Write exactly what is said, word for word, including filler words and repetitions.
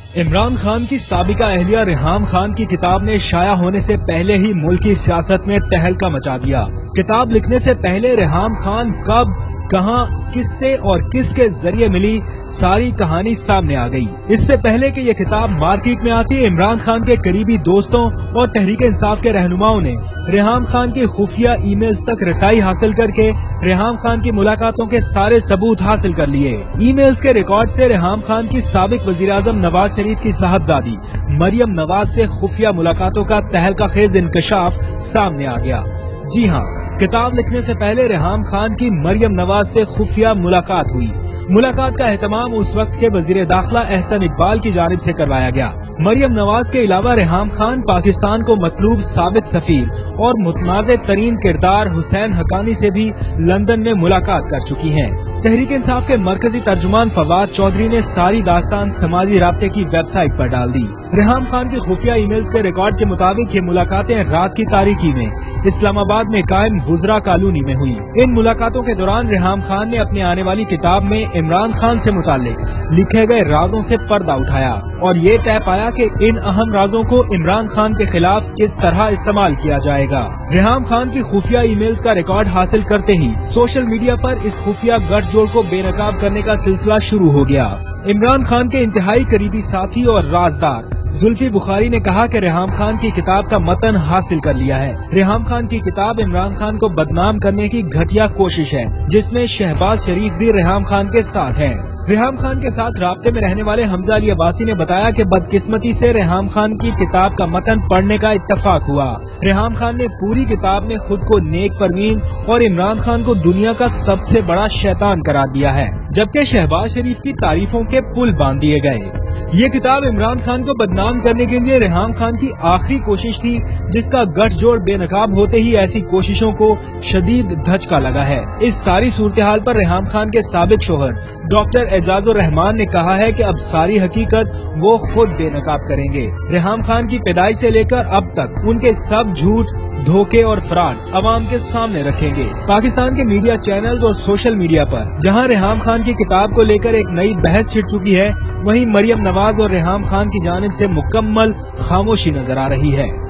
عمران خان کی سابقہ اہلیہ ریحام خان کی کتاب نے شائع ہونے سے پہلے ہی ملکی سیاست میں تہلکہ مچا دیا۔ کتاب لکھنے سے پہلے ریحام خان کب، کہاں، کس سے اور کس کے ذریعے ملی، ساری کہانی سامنے آ گئی۔ اس سے پہلے کہ یہ کتاب مارکیٹ میں آتی، عمران خان کے قریبی دوستوں اور تحریک انصاف کے رہنماؤں نے ریحام خان کی خفیہ ای میلز تک رسائی حاصل کر کے ریحام خان کی ملاقاتوں کے سارے ثبوت حاصل کر لیے۔ ای میلز کے ریکارڈ سے ریحام خان کی سابق وزیراعظم نواز شریف کی صاحبزادی مریم نواز سے خفیہ ملاقاتوں کا تہلکہ خیز انکشاف سامنے آ گیا۔ جی ہاں، کتاب لکھنے سے پہلے ریحام خان کی مریم نواز سے خفیہ ملاقات ہوئی۔ ملاقات کا اہتمام اس وقت کے وزیر داخلہ احسن اقبال کی جانب سے کروایا گیا۔ مریم نواز کے علاوہ ریحام خان پاکستان کو مطلوب سابق سفیر اور متنازع ترین کردار حسین حقانی سے بھی لندن میں ملاقات کر چکی ہیں۔ تحریک انصاف کے مرکزی ترجمان فواد چودھری نے ساری داستان سماجی رابطے کی ویب سائٹ پر ڈال دی۔ ریحام خان کی خفیہ ای میلز کے ریکارڈ کے مطابق یہ ملاقاتیں رات کی تاریکی میں اسلام آباد میں قائم وزراء کالونی میں ہوئی۔ ان ملاقاتوں کے دوران ریحام خان نے اپنے آنے والی کتاب میں عمران خان سے متعلق لکھے گئے رازوں سے پردہ اٹھایا اور یہ طے پایا کہ ان اہم رازوں کو عمران خان کے خلاف کس طرح استعمال کیا جائے گا۔ ریحام خان کی خفیہ ای میلز کا ریکارڈ حاصل کرتے ہی سوشل میڈیا پر اس خفیہ گٹھ جوڑ کو بے نقاب کرنے کا سلسلہ شروع ہو گیا۔ عمران خان کے انتہائی قریبی ساتھی اور رازدار زلفی بخاری نے کہا کہ ریحام خان کی کتاب کا متن حاصل کر لیا ہے۔ ریحام خان کی کتاب عمران خان کو بدنام کرنے کی گھٹیا کوشش ہے، جس میں شہباز شریف بھی ریحام خان کے ساتھ ہیں۔ ریحام خان کے ساتھ رابطے میں رہنے والے حمزہ علی عباسی نے بتایا کہ بدقسمتی سے ریحام خان کی کتاب کا متن پڑھنے کا اتفاق ہوا۔ ریحام خان نے پوری کتاب میں خود کو نیک پروین اور عمران خان کو دنیا کا سب سے بڑا شیطان قرار دیا ہے، جبکہ شہباز شریف کی تعریفوں کے پل باندھ دیے گئے۔ یہ کتاب عمران خان کو بدنام کرنے کے لیے ریحام خان کی آخری کوشش تھی، جس کا گٹھ جوڑ بے نقاب ہوتے ہی ایسی کوششوں کو شدید دھچکا لگا ہے۔ اس ساری صورتحال پر ریحام خان کے سابق شوہر ڈاکٹر اعجاز الرحمان نے کہا ہے کہ اب ساری حقیقت وہ خود بے نقاب کریں گے۔ ریحام خان کی پیدائش سے لے کر اب تک ان کے سب جھوٹ، دھوکے اور فراڈ عوام کے سامنے رکھیں گے۔ پاکستان کے میڈیا چینلز اور سوشل میڈیا پر جہاں ریحام خان کی کتاب کو لے کر ایک نئی بحث چھڑ چکی ہے، وہیں مریم نواز اور ریحام خان کی جانب سے مکمل خاموشی نظر آ رہی ہے۔